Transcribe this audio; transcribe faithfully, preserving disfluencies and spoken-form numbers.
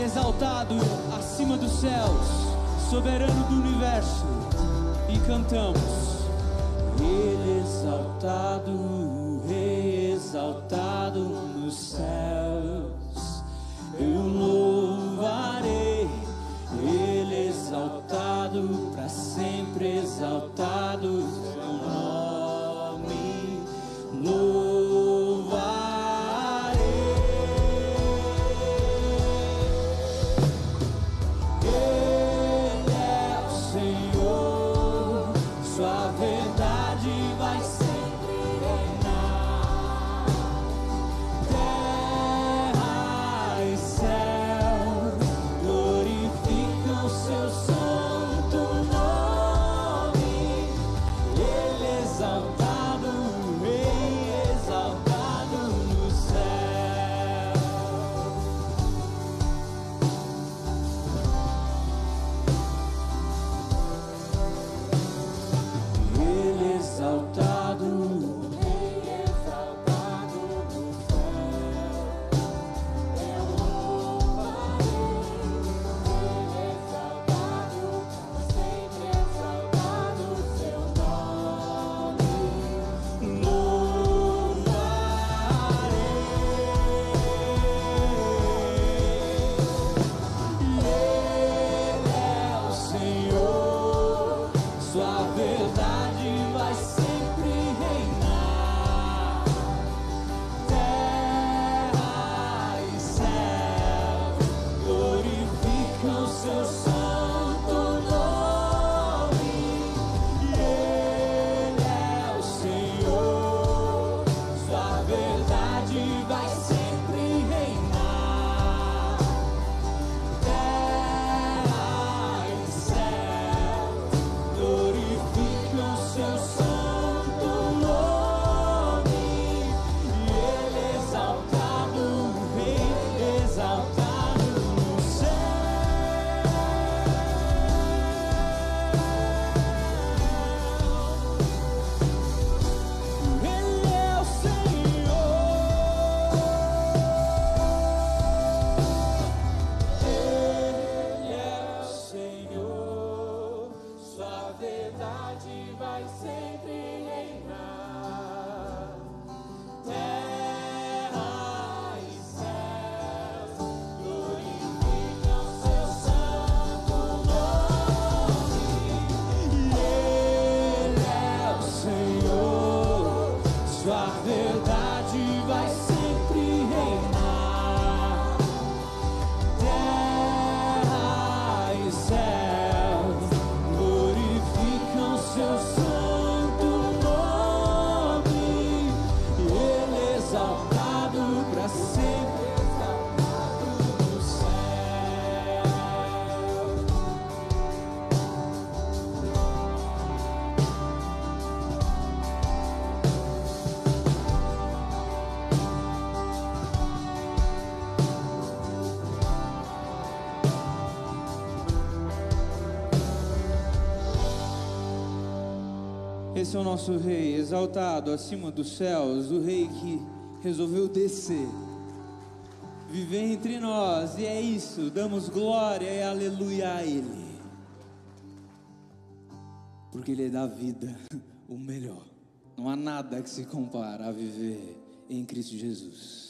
exaltado acima dos céus, soberano do universo, e cantamos: Ele exaltado, o Rei exaltado nos céus, eu louvarei. Ele exaltado, para sempre exaltado, seu nome louvarei. Ele é o Senhor, sua verdade vai sempre reinar. Terra e céu glorificam seu santo nome. Ele exaltado, o Rei exaltado no céu. Ele exaltado, o Rei exaltado no céu. Eu louvarei. Ele exaltado, sempre exaltado seu nome louvarei. Ele é o Senhor, sua verdade vai sempre reinar. Terra e céu glorificam seu santo nome. Ele é o Senhor, sua verdade vai sempre reinar. Terra e céu glorificam seu santo nome. E ele exaltado, o Rei exaltado no céu. Ele é o Senhor. Ele é o Senhor, sua verdade vai sempre reinar. Terra e céus glorificam seu santo nome. Ele é o Senhor, sua verdade vai sempre reinar. Terra e céus glorificam seu santo nome. Ele exaltado, para sempre exaltado no céu. Esse é o nosso Rei, exaltado acima dos céus, o Rei que resolveu descer, viver entre nós, e é isso, damos glória e aleluia a Ele, porque Ele dá vida, o melhor. Não há nada que se compara a viver em Cristo Jesus.